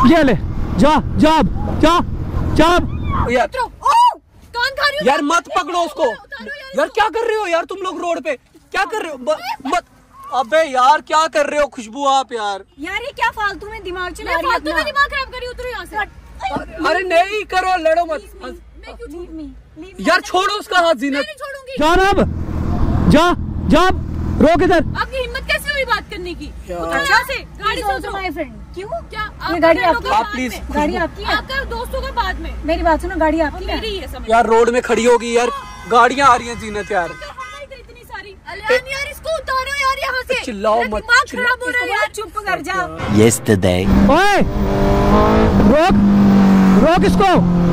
ये ले जा जा जा जा यार यार मत पकड़ो उसको यार, क्या कर रहे हो यार तुम लोग रोड पे, क्या कर रहे हो? मत, अबे यार क्या कर रहे हो खुशबू आप यार ये क्या फालतू में दिमाग चला रही है, फालतू में दिमाग खराब करी, उतरो यहाँ से। अरे नहीं करो, लड़ो मत यार, छोड़ो उसका हाथ जीनत। जा अब, जा जा, रोक इधर। आपकी हिम्मत कैसे हुई बात करने की? अच्छा से गाड़ी सोचो माय फ्रेंड। क्यों? क्या ये गाड़ी आपकी? आप प्लीज, गाड़ी आपकी है? आपका दोस्तों का बाद में। मेरी बात सुनो, गाड़ी आपकी है? मेरी है समझ। यार रोड में खड़ी होगी यार, गाड़ियाँ आ रही हैं जीनत यार। इतनी सारी यार, इसको उतारो यार यहाँ से। चिल्लाओ मत, दिमाग खराब हो रहा है यार, चुप कर जा। Yesterday. ओए रोक, रोक इसको।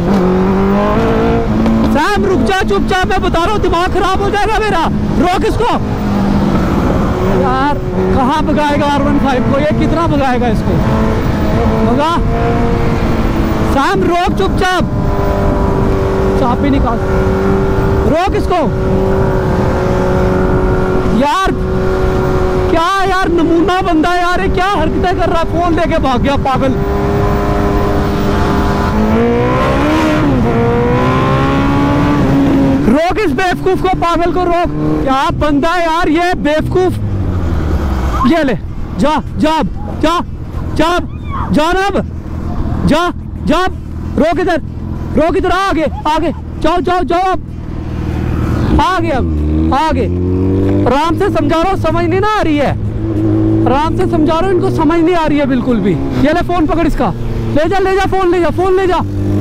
सैम रुक जा चुपचाप, मैं बता रहा हूँ दिमाग खराब हो जाएगा मेरा। रोक इसको यार। कहाँ भगाएगा R15 को, ये कितना भगाएगा इसको? भगा सैम, रोक चुपचाप, चाबी निकाल, रोक इसको यार। क्या यार नमूना बंदा है यार, ये क्या हरकतें कर रहा है, फोन लेके भाग गया पागल। रोक इस बेवकूफ को, पागल को रोक। क्या बंदा है यार ये बेवकूफ। ये ले जा जा जा जा जा अब, जा जा, रोक इधर, रोक इधर, आगे आगे जाओ जाओ जाओ, अब आगे, अब आगे। आराम से समझा रहा हूँ, समझ नहीं ना आ रही है, आराम से समझा रहा हूँ, इनको समझ नहीं आ रही है बिल्कुल भी। ये ले फोन पकड़ इसका, ले जा ले जा, फोन ले जा, फोन ले जा।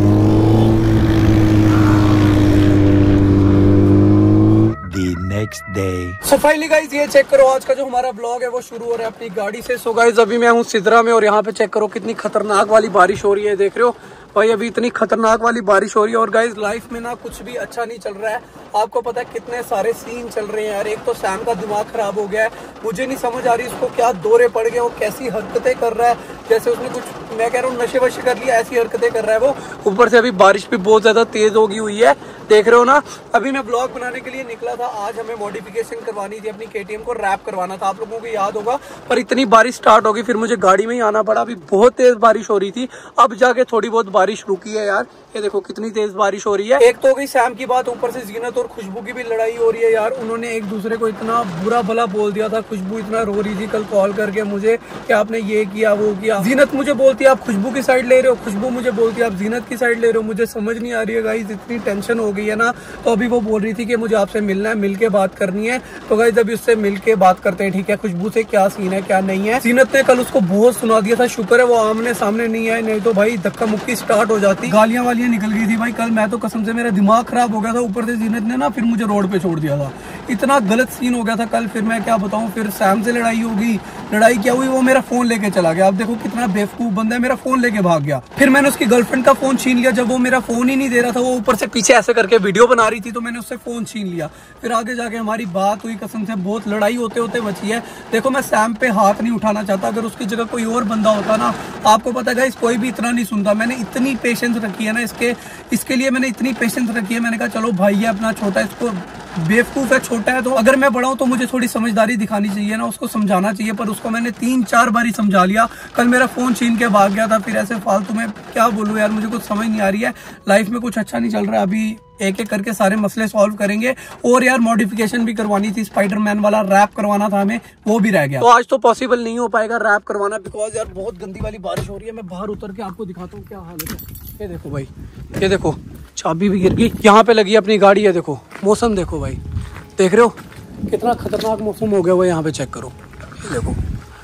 Next day. So finally guys ये चेक करो, आज का जो हमारा ब्लॉग है वो शुरू हो रहा है अपनी गाड़ी से। सो गाइस अभी मैं हूँ सिदरा में और यहाँ पे चेक करो कितनी खतरनाक वाली बारिश हो रही है, देख रहे हो भाई, अभी इतनी खतरनाक वाली बारिश हो रही है। और गाइस लाइफ में ना कुछ भी अच्छा नहीं चल रहा है, आपको पता है कितने सारे सीन चल रहे हैं यार। एक तो सैम का दिमाग खराब हो गया है, मुझे नहीं समझ आ रही उसको क्या दौरे पड़ गए, वो कैसी हरकतें कर रहा है, जैसे उसने कुछ, मैं कह रहा हूँ नशे वशे कर लिया, ऐसी हरकतें कर रहा है वो। ऊपर से अभी बारिश भी बहुत ज्यादा तेज होगी हुई है, देख रहे हो ना। अभी मैं ब्लॉग बनाने के लिए निकला था, आज हमें मॉडिफिकेशन करवानी थी, अपनी KTM को रैप करवाना था, आप लोगों को याद होगा। पर इतनी बारिश स्टार्ट होगी, फिर मुझे गाड़ी में ही आना पड़ा। अभी बहुत तेज बारिश हो रही थी, अब जाके थोड़ी बहुत बारिश रुकी है यार। ये देखो कितनी तेज बारिश हो रही है। एक तो हो गई सैम की बात, ऊपर से जीनत और खुशबू की भी लड़ाई हो रही है यार। उन्होंने एक दूसरे को इतना बुरा भला बोल दिया था, खुशबू इतना रो रही थी कल कॉल करके मुझे कि आपने ये किया वो किया। जीनत मुझे बोलती है आप खुशबू की साइड ले रहे हो, खुशबू मुझे बोलती है आप जीनत की साइड ले रहे हो। मुझे समझ नहीं आ रही है गाइस, इतनी टेंशन हो गई है ना। तो अभी वो बोल रही थी कि मुझे आपसे मिलना है, मिल के बात करनी है। तो गाइस अभी उससे मिल के बात करते हैं, ठीक है। खुशबू से क्या सीन है क्या नहीं है। जीनत ने कल उसको बहुत सुना दिया था, शुक्र है वो आमने सामने नहीं आए, नहीं तो भाई धक्का मुक्की स्टार्ट हो जाती, गालियां वालियां निकल गई थी भाई। कल मैं तो कसम से मेरा दिमाग खराब हो गया था, ऊपर से जीनत ने ना फिर मुझे रोड पे छोड़ दिया था, इतना गलत सीन हो गया था कल। फिर मैं क्या बताऊं, फिर सैम से लड़ाई होगी, लड़ाई क्या हुई, वो मेरा फोन लेके चला गया। अब देखो कितना बेवकूफ बंदा है, मेरा फोन लेके भाग गया। फिर मैंने उसकी गर्लफ्रेंड का फोन छीन लिया, जब वो मेरा फोन ही नहीं दे रहा था, वो ऊपर से पीछे ऐसे करके वीडियो बना रही थी, तो मैंने उससे फोन छीन लिया। फिर आगे जाके हमारी बात हुई, कसम से बहुत लड़ाई होते होते बची है। देखो मैं सैम पे हाथ नहीं उठाना चाहता, अगर उसकी जगह कोई और बंदा होता ना, आपको पता है कोई भी इतना नहीं सुनता। मैंने इतनी पेशेंस रखी है ना इसके लिए मैंने इतनी पेशेंस रखी है। मैंने कहा चलो भाई है अपना छोटा, इसको बेवकूफ है, छोटा है, तो अगर मैं बड़ा हूं तो मुझे थोड़ी समझदारी दिखानी चाहिए ना, उसको समझाना चाहिए। पर उसको मैंने 3-4 बार ही समझा लिया। कल मेरा फोन छीन के भाग गया था, फिर ऐसे फालतू में क्या बोलूं यार, मुझे कुछ समझ नहीं आ रही है। लाइफ में कुछ अच्छा नहीं चल रहा है, अभी एक एक करके सारे मसले सॉल्व करेंगे। और यार मॉडिफिकेशन भी करवानी थी, स्पाइडरमैन वाला रैप करवाना था हमें, वो भी रह गया। तो आज तो पॉसिबल नहीं हो पाएगा रैप करवाना, बिकॉज यार बहुत गंदी वाली बारिश हो रही है। मैं बाहर उतर के आपको दिखाता हूँ क्या हालत है। ये देखो भाई, ये देखो चाबी भी गिर गई, यहाँ पे लगी अपनी गाड़ी है। देखो मौसम देखो भाई, देख रहे हो कितना खतरनाक मौसम हो गया हुआ है। यहाँ पे चेक करो, ये देखो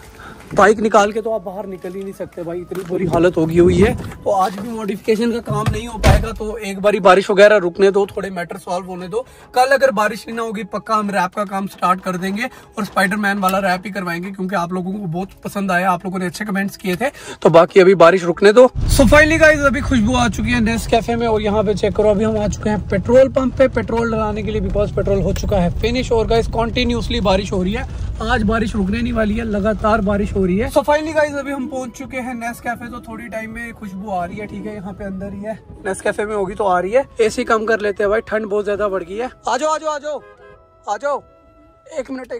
बाइक निकाल के तो आप बाहर निकल ही नहीं सकते भाई, इतनी बुरी हालत होगी हुई है। तो आज भी मॉडिफिकेशन का काम नहीं हो पाएगा, तो एक बारी बारिश वगैरह रुकने दो, थोड़े मैटर सॉल्व होने दो। कल अगर बारिश ही ना होगी पक्का हम रैप का काम स्टार्ट कर देंगे और स्पाइडरमैन वाला रैप ही करवाएंगे, क्योंकि आप लोगों को बहुत पसंद आया, आप लोगों ने अच्छे कमेंट्स किए थे। तो बाकी अभी बारिश रुकने दो। सो फाइनली गाइस अभी खुशबू आ चुकी है नेस्कैफे में, और यहाँ पे चेक करो अभी हम आ चुके हैं पेट्रोल पंप पे पेट्रोल डलाने के लिए, बिकॉज पेट्रोल हो चुका है फिनिश। और गाइस कंटिन्यूसली बारिश हो रही है, आज बारिश रुकने नहीं वाली है, लगातार बारिश हो रही है। सो फाइनली गाइस अभी हम पहुंच चुके हैं नेस्कैफे, तो थोड़ी टाइम में खुशबू आ रही है, ठीक है, यहाँ पे अंदर ही है, नेस्कैफे में होगी तो आ रही है। एसी कम कर लेते हैं भाई, ठंड बहुत ज्यादा बढ़ गई है। आ जाओ आ जाओ आ जाओ आ जाओ, एक मिनट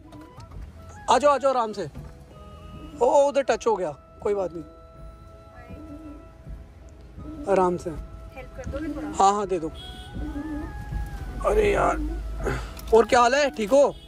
आ जाओ आराम से। ओ उधर टच हो गया, कोई बात नहीं। आराम से। हेल्प कर दोगे थोड़ा? हाँ हाँ दे दो। अरे यार, और क्या हाल है? ठीक हो?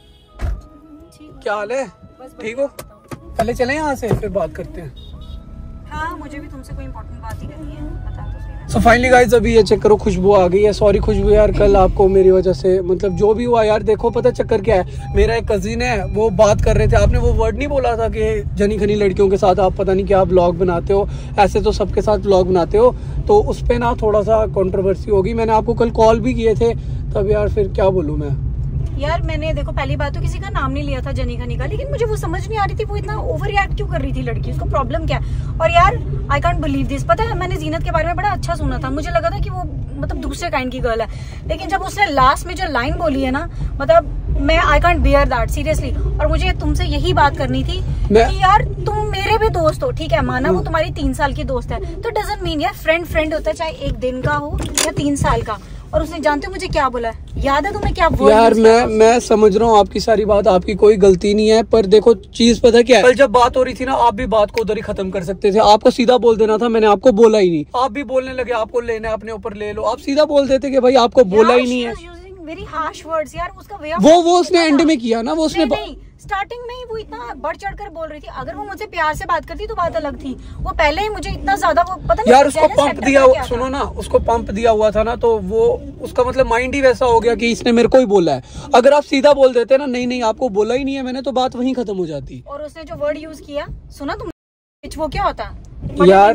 क्या हाल है? ठीक हो? पहले चले यहाँ से फिर बात करते हैं। हाँ, मुझे भी तुमसे कोई इम्पोर्टेंट बात ही करनी है, बता तो सही। सो फाइनली गाइस अभी ये चेक करो, खुशबू आ गई है। सॉरी खुशबू यार, कल आपको मेरी वजह से मतलब जो भी हुआ यार, देखो पता चक्कर क्या है, मेरा एक कजिन है, वो बात कर रहे थे, आपने वो वर्ड नहीं बोला था कि जनी खनी लड़कियों के साथ आप पता नहीं क्या ब्लॉग बनाते हो, ऐसे तो सबके साथ ब्लॉग बनाते हो, तो उस पर ना थोड़ा सा कंट्रोवर्सी होगी। मैंने आपको कल कॉल भी किए थे, तब यार फिर क्या बोलूँ मैं यार। मैंने देखो पहली बात तो किसी का नाम नहीं लिया था जनी खनी का, लेकिन मुझे वो समझ नहीं आ रही थी वो इतना ओवर रिएक्ट क्यों कर रही थी लड़की, उसको प्रॉब्लम क्या है। और यार आई कांट बिलीव दिस, पता है मैंने जीनत के बारे में बड़ा अच्छा सुना था, मुझे लगा था कि वो मतलब दूसरे काइंड की गर्ल है, लेकिन जब उसने लास्ट में जो लाइन बोली है ना, मतलब मैं I can't bear that seriously. और मुझे तुमसे यही बात करनी थी कि यार तुम मेरे भी दोस्त हो, ठीक है, माना वो तुम्हारी 3 साल की दोस्त है, तो डजंट मीन यार फ्रेंड फ्रेंड होता है, चाहे 1 दिन का हो या 3 साल का। और उसने जानते हो मुझे क्या बोला है, याद है तुम्हें क्या बोला? यार मैं समझ रहा हूँ आपकी सारी बात, आपकी कोई गलती नहीं है, पर देखो चीज पता क्या है, कल जब बात हो रही थी ना, आप भी बात को उधर ही खत्म कर सकते थे, आपको सीधा बोल देना था, मैंने आपको बोला ही नहीं। आप भी बोलने लगे आपको लेना है अपने ऊपर ले लो, आप सीधा बोल देते कि भाई आपको बोला ही नहीं है। वेरी हार्श वर्ड्स यार, उसका वे वो उसने एंड में किया ना, वो उसने स्टार्टिंग में ही वो इतना बढ़ चढ़ कर बोल रही थी। अगर वो मुझसे प्यार से बात करती तो बात अलग थी, वो पहले ही मुझे इतना ज्यादा वो पता नहीं यार उसको पंप दिया, सुनो ना, उसको पंप दिया हुआ था ना, तो वो उसका मतलब माइंड ही वैसा हो गया कि इसने मेरे को ही बोला है। अगर आप सीधा बोल देते ना, नहीं नहीं आपको बोला ही नहीं है मैंने, तो बात वहीं खत्म हो जाती। और उसने जो वर्ड यूज किया सुना तुम, वो क्या होता है यार,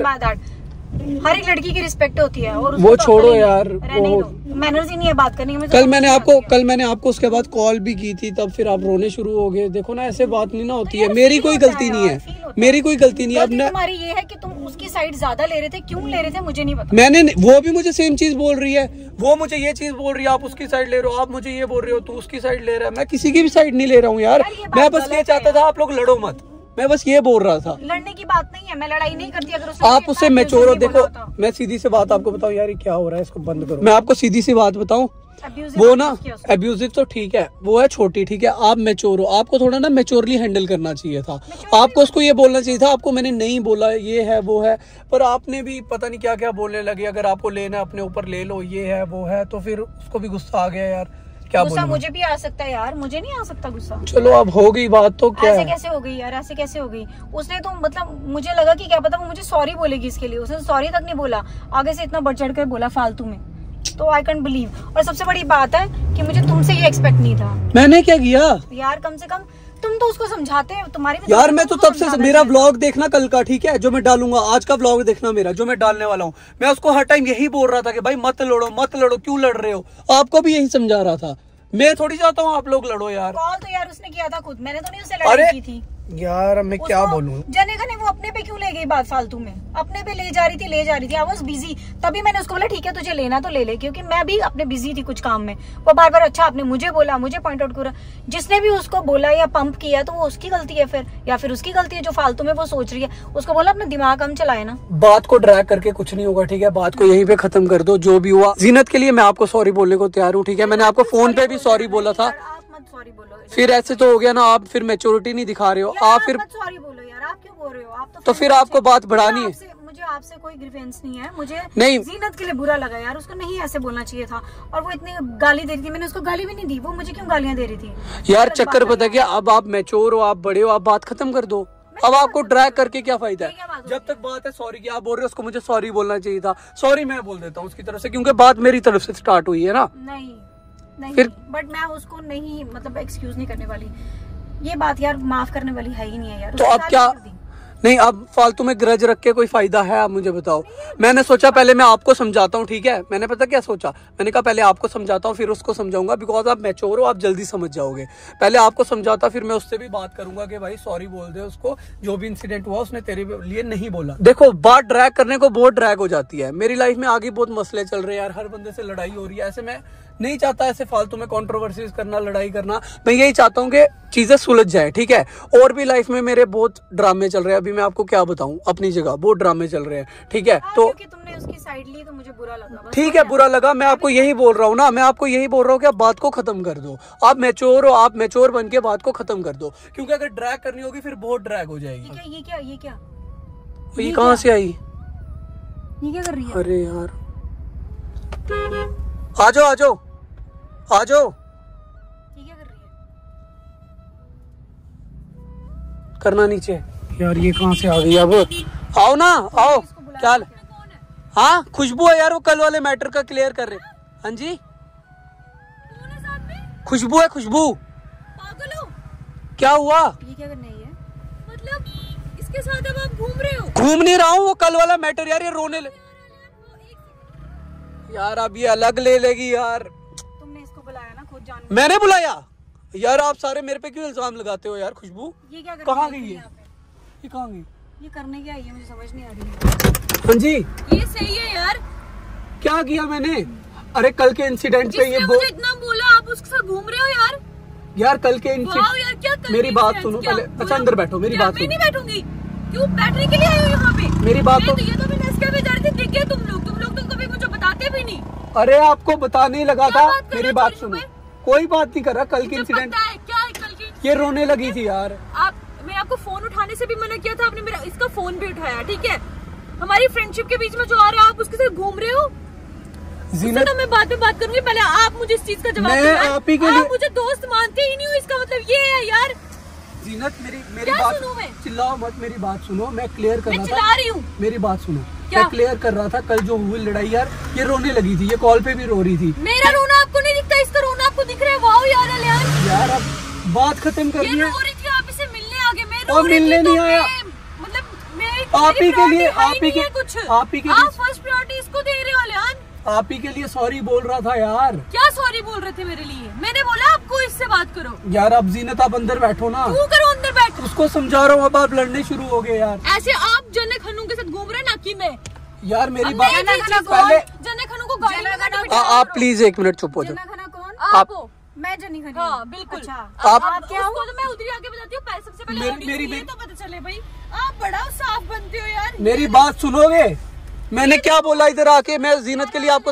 हर एक लड़की की रिस्पेक्ट होती है। और वो छोड़ो यार, मैनर्स ही नहीं है बात करने में। कल मैंने आपको उसके बाद कॉल भी की थी, तब फिर आप रोने शुरू हो गए। देखो ना ऐसे बात नहीं ना होती है, मेरी कोई गलती नहीं है, मेरी कोई गलती नहीं है। अब तुम्हारी ये है कि तुम उसकी साइड ज्यादा ले रहे थे, क्यों ले रहे थे मुझे नहीं पता। मैंने वो भी मुझे सेम चीज बोल रही है, वो मुझे ये चीज बोल रही है, आप उसकी साइड ले रहे हो, आप मुझे ये बोल रहे हो तू उसकी साइड ले रहा है। मैं किसी की भी साइड नहीं ले रहा हूँ यार, मैं बस ये चाहता था आप लोग लड़ो मत, मैं बस ये बोल रहा था। लड़ने की बात नहीं है, मैं लड़ाई नहीं करती। अगर आप उससे मैच्योर हो। देखो मैं सीधी सी बात आपको बताऊं यार, ये क्या हो रहा है, इसको बंद करो। मैं आपको सीधी सी बात बताऊं, वो ना अब्यूजिव तो ठीक है, वो है छोटी, ठीक है, आप मैच्योर हो, आपको थोड़ा ना मैच्योरली हैंडल करना चाहिए था, आपको उसको ये बोलना चाहिए था। आपको मैंने नहीं बोला ये है वो है, पर आपने भी पता नहीं क्या क्या बोलने लगे। अगर आपको लेना अपने ऊपर ले लो, ये है वो है, तो फिर उसको भी गुस्सा आ गया यार। क्या गुस्सा मुझे भी आ सकता है यार, मुझे नहीं आ सकता गुस्सा। चलो अब हो गई बात तो क्या ऐसे कैसे हो गई यार, ऐसे कैसे हो गई? उसने तो मतलब मुझे लगा कि क्या पता वो मुझे सॉरी बोलेगी इसके लिए, उसने सॉरी तक नहीं बोला, आगे से इतना बढ़ चढ़ कर बोला फालतू में, तो आई कैंट बिलीव। और सबसे बड़ी बात है कि मुझे तुमसे ये एक्सपेक्ट नहीं था। मैंने क्या किया यार? कम से कम तुम तो उसको समझाते हैं, तुम्हारी यार मैं तो तब से मेरा व्लॉग देखना कल का, ठीक है, जो मैं डालूंगा, आज का व्लॉग देखना मेरा जो मैं डालने वाला हूँ, मैं उसको हर टाइम यही बोल रहा था कि भाई मत लड़ो मत लड़ो, क्यों लड़ रहे हो, आपको भी यही समझा रहा था। मैं थोड़ी चाहता हूँ आप लोग लड़ो यार। कॉल तो यार उसने किया था खुद, मैंने तो नहीं उससे लड़ाई की थी यार। मैं क्या बोलूं, जने खने वो अपने पे क्यों ले गई बात फालतू में, अपने पे ले जा रही थी आई वाज बिजी। तभी मैंने उसको बोला ठीक है तुझे लेना तो ले ले, क्योंकि मैं भी अपने बिजी थी कुछ काम में। वो बार बार अच्छा आपने मुझे बोला, मुझे पॉइंट आउट करा, जिसने भी उसको बोला या पंप किया तो वो उसकी गलती है फिर, या फिर उसकी गलती है जो फालतू में वो सोच रही है। उसको बोला अपना दिमाग कम चलाए ना। बात को ड्रैग करके कुछ नहीं होगा, ठीक है, बात को यहीं पे खत्म कर दो। जो भी हुआ जीनत के लिए मैं आपको सॉरी बोलने को तैयार हूँ, ठीक है, मैंने आपको फोन पे भी सॉरी बोला था। सॉरी बोलो, फिर ऐसे तो हो गया ना, आप फिर मैच्योरिटी नहीं दिखा रहे हो, आप फिर सॉरी बोलो यार, आप क्यों बोल रहे हो? आप तो फिर आपको बात बढ़ानी है। मुझे आपसे कोई ग्रीवेंस नहीं है, मुझे नहीं, जीनत के लिए बुरा लगा यार, उसको नहीं ऐसे बोलना चाहिए था। और वो इतनी गाली दे रही थी, मैंने उसको गाली भी नहीं दी, वो मुझे क्यों गालियां दे रही थी यार? चक्कर पता क्या, अब आप मैच्योर हो, आप बड़े हो, आप बात खत्म कर दो। अब आपको ड्रैग करके क्या फायदा है? जब तक बात है सॉरी की, आप बोल रहे हो उसको मुझे सॉरी बोलना चाहिए था, सॉरी मैं बोल देता हूँ उसकी तरफ से, क्योंकि बात मेरी तरफ से स्टार्ट हुई है ना। नहीं फिर बट मैं उसको नहीं मतलब एक्सक्यूज नहीं करने वाली, ये बात यार माफ करने वाली है ही नहीं है यार। तो अब क्या नहीं, अब फालतू में ग्रज रख के कोई फायदा है? आप मुझे बताओ। मैंने सोचा पहले मैं आपको समझाता हूँ, ठीक है, मैंने पता क्या सोचा, मैंने कहा पहले आपको समझाता हूँ फिर उसको समझाऊंगा, बिकॉज आप मैच्योर हो, आप जल्दी समझ जाओगे। पहले आपको समझाता, फिर मैं उससे भी बात करूंगा कि भाई सॉरी बोल दे उसको, जो भी इंसिडेंट हुआ उसने तेरे लिए नहीं बोला। देखो बात ड्रैग करने को बहुत ड्रैग हो जाती है। मेरी लाइफ में आगे बहुत मसले चल रहे हैं यार, हर बंदे से लड़ाई हो रही है, ऐसे मैं नहीं चाहता ऐसे फालतू में कंट्रोवर्सीज करना, लड़ाई करना। मैं यही चाहता हूँ कि चीजें सुलझ जाए, ठीक है। और भी लाइफ में मेरे बहुत ड्रामे चल रहे हैं, अभी मैं आपको क्या बताऊं, अपनी जगह बहुत ड्रामे चल रहे हैं, ठीक है। तो क्योंकि तुमने उसकी साइड ली तो मुझे बुरा लगा, ठीक है, बुरा लगा, मैं आपको यही बोल रहा हूँ ना, मैं आपको यही बोल रहा हूँ कि आप बात को खत्म कर दो। आप मैच्योर हो, आप मैच्योर बन के बात को खत्म कर दो, क्योंकि अगर ड्रैग करनी होगी फिर बहुत ड्रैग हो जाएगी। ये क्या ये कहाँ से आई? ये क्या कर रही है? अरे यार, आ जाओ आ जाओ आ जाओ। ये क्या कर रही है? करना नीचे। यार ये कहाँ से आ गई अब? आओ ना आओ। क्या हाल? हाँ खुशबू है यार, वो कल वाले मैटर का क्लियर कर रहे। हाँ जी खुशबू है, खुशबू। पागल हो? क्या हुआ? ये क्या करना है ये? मतलब इसके साथ अब आप घूम रहे हो? घूम नहीं रहा हूँ, वो कल वाला मैटर यार। ये रोने ले यार, अब ये अलग ले लेगी यार। तुमने इसको बुलाया ना खुद जान? मैंने बुलाया यार? आप सारे मेरे पे क्यों इल्जाम लगाते हो यार? खुशबू ये क्या कर कहाँ रही गई है ये? यहाँ पे? ये कहाँ गई? ये करने क्या आई है मुझे समझ नहीं आ रही है। हाँ जी ये सही है यार। क्या किया मैंने? अरे कल के इंसिडेंट पे ये जिसने मुझे इतना बोला आप उसके साथ घूम रहे हो यार। यार कल के वाह इंसिडेंट। यार, क्या कर मेरी रही बात है? सुनो क्या? पहले। अच्छा अंदर बैठो, मेरी क्या? बात मैं सुनो। नहीं बैठूंगी। क्यों बैठने के लिए आई हो यहाँ पे? मेरी बात तो तो ये तो मैं नेस्कैफे जा रही थी, दिख गए तुम लोग तो कभी मुझे बताते भी नहीं। अरे आपको बताने ही लगा क्या था। बात कर रहे मेरी हो बात छोटे सुनो। पे? कोई बात नहीं कर रहा। कल के मुझे इंसिडेंट पता है क्या है कल की। ये रोने लगी थी यार। मैंने आपको फोन उठाने से भी मना किया था, आपने मेरा इसका फोन भी उठाया। ठीक है, हमारी फ्रेंडशिप के बीच में जो आ रहा है आप उसके साथ घूम रहे हो। जीनत तो मैं बाद में बात करूंगी, पहले आप मुझे इस चीज का जवाब मैं दो। आप ही के लिए- आप मुझे दोस्त मानते ही नहीं हो, इसका मतलब ये है यार। जीनत मेरी क्या बात सुनूं मैं? चिल्लाओ मत, मेरी बात सुनो। मैं क्लियर कर मैं रहा चिल्ला था। रही हूँ। मेरी बात सुनो। क्या? मैं क्लियर कर रहा था कल जो हुई लड़ाई यार। ये रोने लगी थी, ये कॉल पे भी रो रही थी। मेरा रोना आपको नहीं दिखता, इसका रोना आपको दिख रहा है। वाओ यार अलियान, यार अब बात खत्म कर ये दी है। रो रही थी आप इसे मिलने आ गए। मैं और रो रही मिलने थी नहीं तो आया। मतलब मैं आप ही के लिए- आप आप ही के- कुछ आप ही के लिए- आप फर्स्ट प्रायोरिटी इसको दे रहे हो अलियान। आप ही के लिए सॉरी बोल रहा था यार। क्या सॉरी बोल रहे थे मेरे लिए? मैंने बोला आपको इससे बात करो। यार अब जीनत आप अंदर बैठो ना। क्यों करो अंदर बैठ? उसको समझा रहा हूँ। अब आप लड़ने शुरू हो गए यार। ऐसे आप जन्ने खन्नू के साथ घूम रहे ना कि मैं यार मेरी अब बात नहीं थी चीज़ पहले। जन्ने खन्नू को गाड़ी में बैठा आप प्लीज एक मिनट चुप हो जाओ। जना खना कौन? आप हो। मैं जनी खनी। हाँ बिल्कुल। अच्छा। आप क्या उसको तो मैं उधर आके बताती हूँ। सबसे पहले मेरी- मेरी- ये तो पता चले भाई, आप बड़ा साफ बनते हो यार। मेरी बात सुनोगे? मैंने क्या बोला इधर आके? मैं जीनत के लिए आपको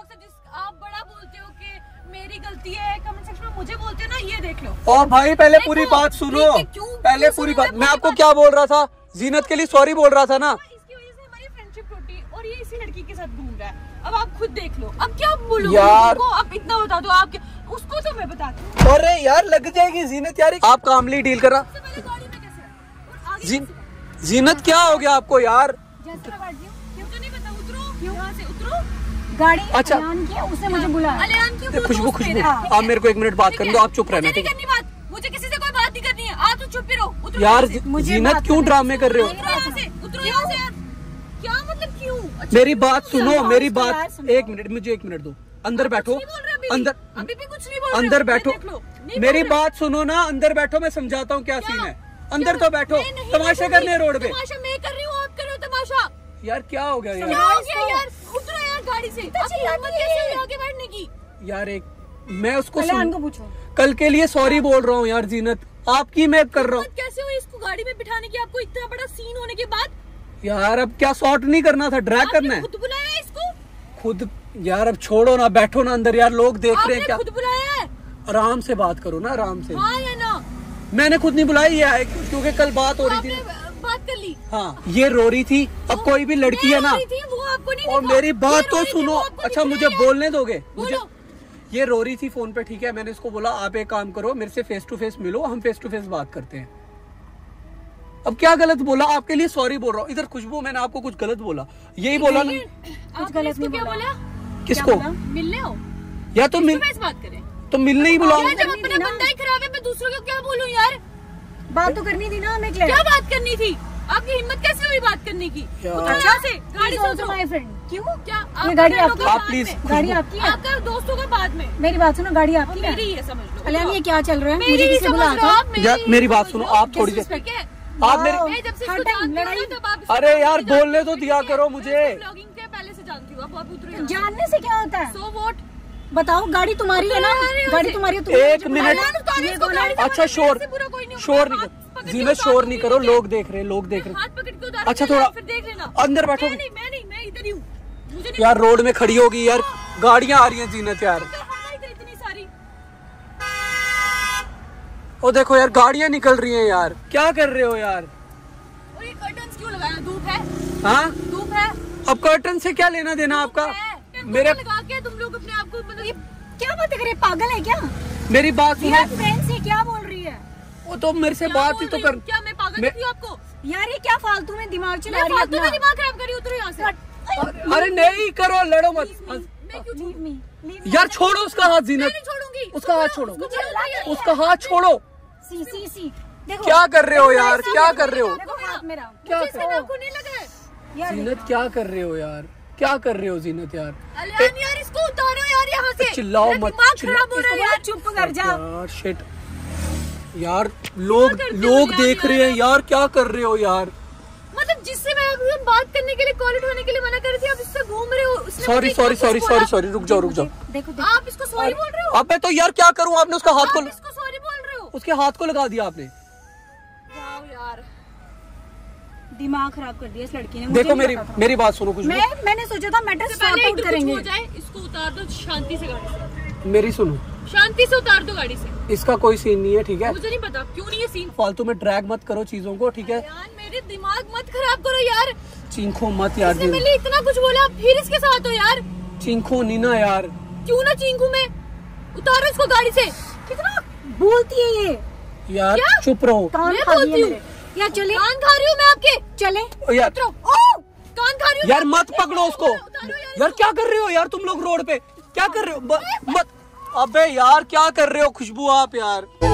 आप बड़ा बोलते हो कि मेरी गलती है, कमेंट सेक्शन में मुझे बोलते हो ना, ये देख लो। और भाई पहले देखो, पूरी बात सुनो। ठीक है, क्यों- पहले क्यों पूरी सुनो? बात। मैं आपको क्या बोल रहा था? जीनत के लिए सॉरी बोल रहा था ना। इसकी वजह से हमारी फ्रेंडशिप टूटी और ये इसी लड़की के साथ घूम रहा है। अब आप खुद देख लो। अब क्या बोलो यार। आप इतना बता दो। आप उसको तो मैं बताती हूँ। अरे यार लग जाएगी जीनत यार। आप कामली डील कर रहा। सबसे पहले गाड़ी में कैसे और आगे जीनत क्या हो गया आपको यार? जैसे मैं बैठ गई मुझे नहीं पता। उतरो यहाँ से, उतरो। गाड़ी अच्छा। अलियान की, उसने मुझे बुलाया। अलियान की वो खुशबू दोस्त खुशबू मेरा है, ठीक आप है? मेरे को एक मिनट बात ठीक करने है? दो। आप चुप रहना मुझे ठीक नहीं है? करनी बात। मुझे किसी से कोई बात नहीं करनी है। आप तो चुप ही रहो। उतरो यार यहाँ से। मुझे जीनत बात क्यों करनी ड्रामे कर रहे हो? उतरो यहाँ से, उतरो यहाँ से यार। क्या मतलब क्यों? अच्छा, मेरी बात सुनो। समझाओ मेरी उसको यार, बात समझाओ। एक मिनट, मुझे एक मिनट दो। अंदर बैठो। कुछ नहीं बोल रहे अभी भी। अंदर अभी भी कुछ नहीं बोल रहे अंदर हो। बैठो। देख लो। नहीं मेरी बोल रहे। बात सुनो ना। अंदर बैठो, मैं समझाता हूँ क्या सीन है। अंदर तो बैठो। मैं नहीं तमाशा बैठूंगी। करने रोड पे। तमाशा मैं कर रही हूँ, आप कर रहे हो तमाशा। यार क्या हो गया क्या यार? हो गया यार? उतरो यार गाड़ी से। आपकी हिम्मत कैसे हुई आगे बैठने की? यार एक मैं उसको अलियान को पूछो। कल के लिए सॉरी बोल रहा हूँ यार। जीनत आपकी मैं कर रहा हूँ हिम्मत कैसे हुई इसको गाड़ी में बिठाने की? आपको इतना बड़ा सीन होने के बाद यार। अब क्या शॉर्ट नहीं करना था, ड्रैग करना आपने है खुद बुलाया इसको? खुद। यार अब छोड़ो ना, बैठो ना अंदर यार। लोग देख रहे हैं आपने क्या। खुद बुलाया है? आराम से बात करो ना, आराम से। हाँ या ना? मैंने खुद नहीं बुलाई है क्योंकि कल बात हो रही आपने थी। बात कर ली। हाँ ये रो रही थी। अब कोई भी लड़की है ना। मैं रो रही थी, वो आपको नहीं और दिखा। मेरी बात ये तो रो रही थी, सुनो। वो आपको अच्छा दिख मुझे रहा है? बोलने दोगे? मुझे बोलो। ये रो रही थी फोन पे, ठीक है। मैंने इसको बोला आप एक काम करो, मेरे से फेस टू फेस मिलो, हम फेस टू फेस बात करते हैं। अब क्या गलत बोला? आपके लिए सॉरी बोल रहा हूँ। इधर खुशबू, मैंने आपको कुछ गलत बोला? यही बोला ना? कुछ गलत नहीं क्या बोला? किसको? मिलने हो? या तो मिल इस बात करें। तो मिलने ही बुलाओ। यार जब अपना बंदा ही खराब है, मैं दूसरों को क्या बोलूं यार? बात तो करनी थी ना हमें। क्या बात करनी थी? आपकी हिम्मत कैसे हुई बात करने की? यार। उतरो यहाँ से, गाड़ी से ऑल्सो उतरो। My friend. क्यों? क्या ये गाड़ी आपका आपकी? लोगों आप बाद प्लीज में। गाड़ी आपकी है? आपका दोस्तों का बाद में। मेरी बात सुनो, गाड़ी आपकी है? मेरी है, समझ लो। अलियान ये क्या चल रहा है? मेरी मुझे ही किसी समझ बुलाया लो था? आप। यार मेरी बात सुनो। आप थोड़ी देर ठीक है। आप मेरे मैं जब से हर इसको टाइम जानती हूँ ना, लड़ाई। तब आप इसको अरे यार जानती हूँ। बोलने तो दिया करो मुझे। ब्लॉगिंग के पहले से जानती हूँ। आप उतरो यहाँ से। जानने से क्या होता है? So what? बताओ, गाड़ी तुम्हारी है ना? गाड़ी तुम्हारी है, तुम एक मिनट। ये कौन है? अच्छा शोर शोर नहीं कर। जीनत शोर नहीं करो, लोग देख रहे हैं, लोग देख रहे हाथ पकड़ के उतार। अच्छा, थोड़ा फिर देख लेना। अंदर बैठो। मैं नहीं, मैं इधर ही हूँ। मुझे नहीं यार रोड में खड़ी होगी यार, गाड़ियां आ रही हैं जीनत यार। पता इतनी सारी। ओ देखो यार गाड़ियां निकल रही हैं यार। क्या कर रहे हो यार? और ये कर्टन्स क्यों लगाया? धूप है? हाँ धूप है? अब कर्टन से क्या लेना देना आपका? मेरे लगा के तुम लोग अपने आप को मतलब क्या बात करे, पागल है क्या? मेरी बात सुनो। फ्रेंड से क्या बोल रही है? वो तो मेरे से बात ही तो कर। क्या मैं पागल दिखती हूँ आपको? यार ये क्या फालतू में दिमाग चला रही है फालतू में अपना? दिमाग खराब करी, उतरो यहाँ से। अरे नहीं करो, लड़ो मत मैं क्यों छोड़ूं? यार। छोड़ो उसका हाथ जीनत, नहीं छोड़ूंगी उसका हाथ छोड़ो, उसका हाथ छोड़ो। सी देखो क्या कर रहे हो यार, क्या कर रहे हो? देखो हाथ मेरा। क्या मुझे कर इससे नाखून नहीं लगा है। यार जीनत क्या कर रहे हो यार, क्या कर रहे हो जीनत यार? अलियान यार इसको उतारो यार यहाँ से। चिल्लाओ मेरा मत, दिमाग चिल्लाओ। खराब हो रहा है यार। चुप कर जा। यार शिट यार, लोग करते हो यार देख रहे हैं यार, क्या कर रहे हो यार? मतलब जिससे मैं अभी बात करने के लिए, कॉल उठाने के लिए मना कर रही थी, आप इससे घूम रहे हो। उसने सॉरी मुझे सॉरी इतना सॉरी कुछ सॉरी बोला। सॉरी, रुक जाओ रुक जाओ। देखो आप इसको सॉरी बोल रहे हो? अबे तो यार क्या करूं, आपने उसका हाथ आप को, इसको सॉरी बोल रहे हो? उसके हाथ को लगा दिया आपने। वाओ यार, दिमाग खराब कर दिया इस लड़की ने। मुझे देखो नहीं मेरी पता था। मेरी बात सुनो कुछ। मैंने सोचा था मैटर इससे सॉर्ट पहले आउट कुछ करेंगे। हो जाए, इसको उतार दो शांति से गाड़ी से। मेरी सुनो, शांति से उतार दो गाड़ी से। इसका कोई सीन नहीं है, ठीक है? मुझे नहीं पता क्यों नहीं ये सीन। फालतू में ड्रैग मत करो चीजों को, ठीक है? यार मेरे दिमाग मत खराब करो यार। चीखो मत यार, इसने मेरे लिए इतना कुछ बोला, फिर इसके साथ हो यार। चीखो नहीं ना यार। क्यों ना चीखूं मैं? उतारो इसको गाड़ी से। कितना बोलती है ये। यार क्या? चुप रहो कान मैं खा लिए बोलती हूँ। मेरे। यार चले कान खा रही हूँ मैं आपके। चले यार। उतरो। ओ, कान खा रही हूँ यार मैं मत आपके। पकड़ो उसको उतारो यार। क्या कर रहे हो यार तुम लोग रोड पे, क्या कर रहे हो? मत। अबे यार क्या कर रहे हो खुशबू आप यार?